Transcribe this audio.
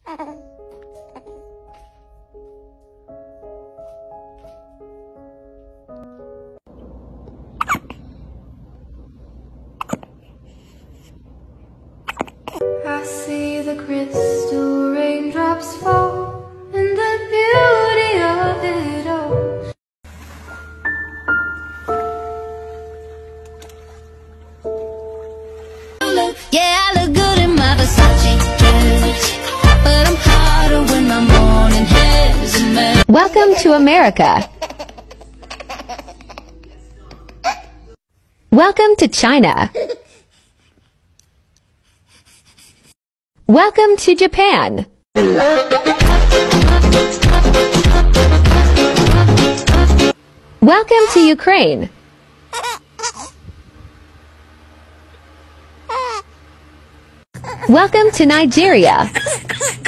I see the crystal raindrops fall and the beauty of it all. Yeah, I look good in my Versace dress, but I'm hotter when my morning hair's a mess. Welcome to America. Welcome to China. Welcome to Japan. Welcome to Ukraine. Welcome to Nigeria.